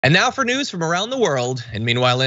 And now for news from around the world. And meanwhile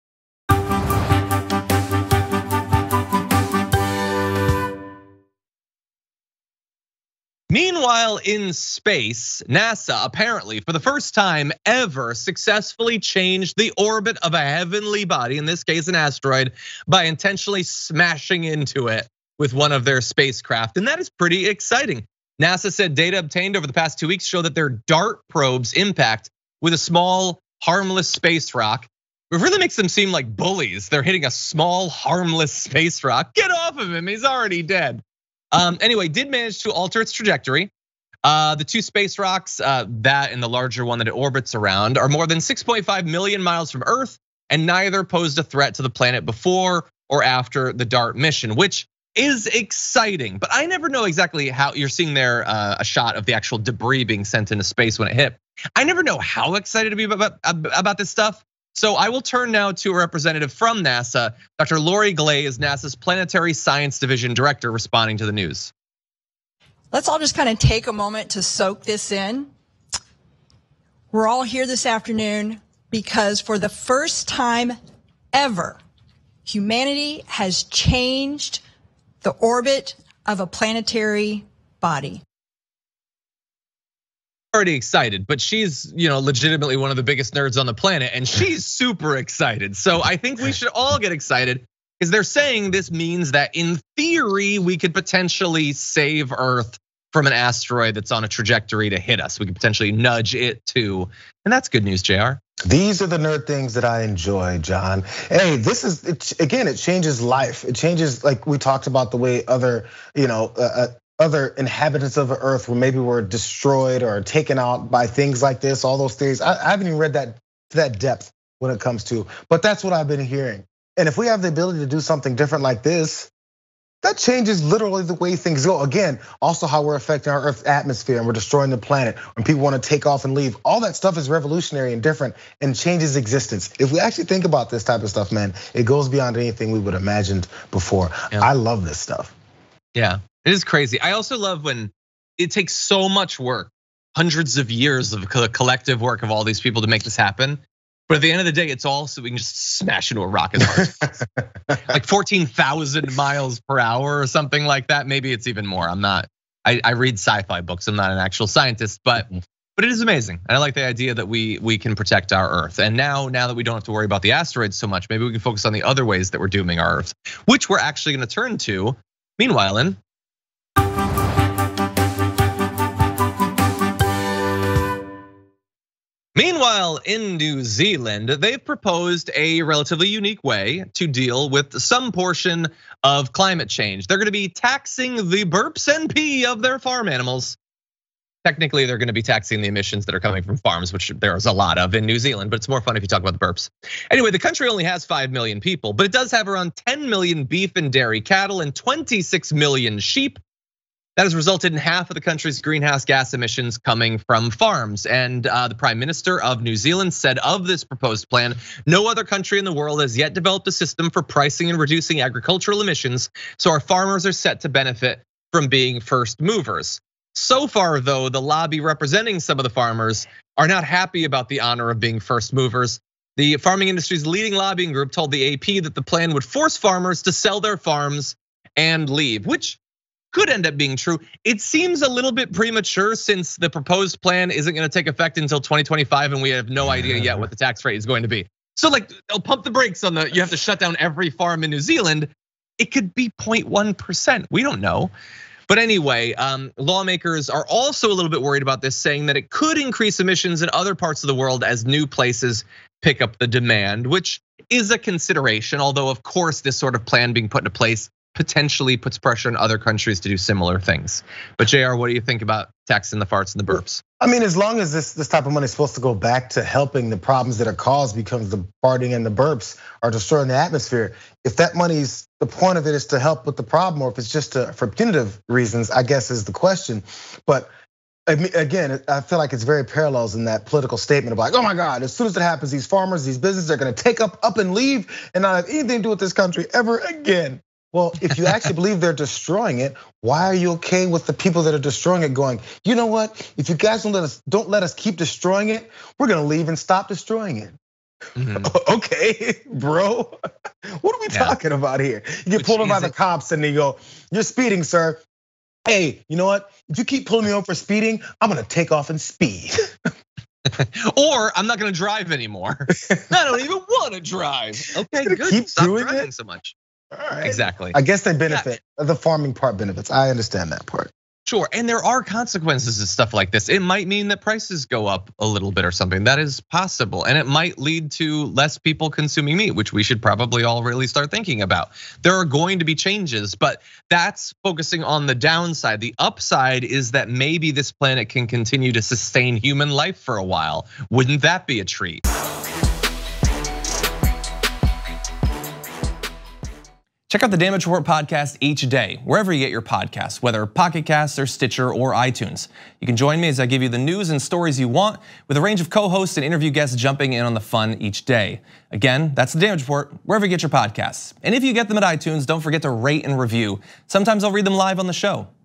in space, NASA apparently for the first time ever successfully changed the orbit of a heavenly body, in this case an asteroid, by intentionally smashing into it with one of their spacecraft. And that is pretty exciting. NASA said data obtained over the past 2 weeks show that their DART probes impact with a small harmless space rock. It really makes them seem like bullies. They're hitting a small harmless space rock. Get off of him, he's already dead. Anyway, did manage to alter its trajectory. The two space rocks, that and the larger one that it orbits around, are more than 6.5 million miles from Earth, and neither posed a threat to the planet before or after the DART mission, which is exciting. But I never know exactly how. You're seeing there a shot of the actual debris being sent into space when it hit. I never know how excited to be about this stuff. So I will turn now to a representative from NASA. Dr. Lori Glaze, NASA's Planetary Science Division Director, responding to the news. Let's all just kind of take a moment to soak this in. We're all here this afternoon because for the first time ever, humanity has changed the orbit of a planetary body. Already excited, but she's legitimately one of the biggest nerds on the planet, and she's super excited. So I think we should all get excited because they're saying this means that in theory we could potentially save Earth from an asteroid that's on a trajectory to hit us. We could potentially nudge it too, and that's good news, JR. These are the nerd things that I enjoy, John. Hey, this is again, it changes life. It changes, like we talked about, the way other inhabitants of the Earth were destroyed or taken out by things like this. All those things. I haven't even read that to that depth when it comes to, but that's what I've been hearing. And if we have the ability to do something different like this, that changes literally the way things go. Again, also how we're affecting our Earth's atmosphere and we're destroying the planet. When people want to take off and leave, all that stuff is revolutionary and different and changes existence. If we actually think about this type of stuff, man, it goes beyond anything we would have imagined before. Yeah. I love this stuff. Yeah, it is crazy. I also love when it takes so much work, hundreds of years of collective work of all these people to make this happen. But at the end of the day, it's all so we can just smash into a rocket like 14,000 miles per hour or something like that. Maybe it's even more. I read sci-fi books. I'm not an actual scientist, but it is amazing. And I like the idea that we can protect our Earth. And now that we don't have to worry about the asteroids so much, maybe we can focus on the other ways that we're dooming our Earth, which we're actually gonna turn to. Meanwhile, in New Zealand, they've proposed a relatively unique way to deal with some portion of climate change. They're gonna be taxing the burps and pee of their farm animals. Technically, they're gonna be taxing the emissions that are coming from farms, which there's a lot of in New Zealand, but it's more fun if you talk about the burps. Anyway, the country only has 5 million people, but it does have around 10 million beef and dairy cattle and 26 million sheep. That has resulted in half of the country's greenhouse gas emissions coming from farms. And the Prime Minister of New Zealand said of this proposed plan, no other country in the world has yet developed a system for pricing and reducing agricultural emissions. So our farmers are set to benefit from being first movers. So far, though, the lobby representing some of the farmers are not happy about the honor of being first movers. The farming industry's leading lobbying group told the AP that the plan would force farmers to sell their farms and leave, which could end up being true. It seems a little bit premature since the proposed plan isn't gonna take effect until 2025 and we have no idea yet what the tax rate is going to be. So they'll pump the brakes on you have to shut down every farm in New Zealand. It could be 0.1%, we don't know. But anyway, lawmakers are also a little bit worried about this, saying that it could increase emissions in other parts of the world as new places pick up the demand, which is a consideration. Although of course this sort of plan being put into place potentially puts pressure on other countries to do similar things. But JR, what do you think about taxing the farts and the burps? I mean, as long as this type of money is supposed to go back to helping the problems that are caused because the farting and the burps are destroying the atmosphere. If that money's, the point of it is to help with the problem, or if it's just for punitive reasons, I guess is the question. But again, I feel like it's very parallels in that political statement of like, oh my God, as soon as it happens, these farmers, these businesses are gonna take up and leave and not have anything to do with this country ever again. Well, if you actually believe they're destroying it, why are you okay with the people that are destroying it going, you know what? If you guys don't let us keep destroying it, we're gonna leave and stop destroying it. Okay, bro. What are we talking about here? You get pulled over by the cops and they go, you're speeding, sir. Hey, you know what? If you keep pulling me over for speeding, I'm gonna take off and speed. Or I'm not gonna drive anymore. I don't even wanna drive. Okay, good. Keep Stop doing driving it? so much. All right. Exactly. I guess they benefit. The farming part benefits. I understand that part. Sure, and there are consequences to stuff like this. It might mean that prices go up a little bit or something. That is possible, and it might lead to less people consuming meat, which we should probably all really start thinking about. There are going to be changes, but that's focusing on the downside. The upside is that maybe this planet can continue to sustain human life for a while. Wouldn't that be a treat? Check out the Damage Report podcast each day, wherever you get your podcasts, whether Pocket Casts or Stitcher or iTunes. You can join me as I give you the news and stories you want, with a range of co-hosts and interview guests jumping in on the fun each day. Again, that's the Damage Report, wherever you get your podcasts. And if you get them at iTunes, don't forget to rate and review. Sometimes I'll read them live on the show.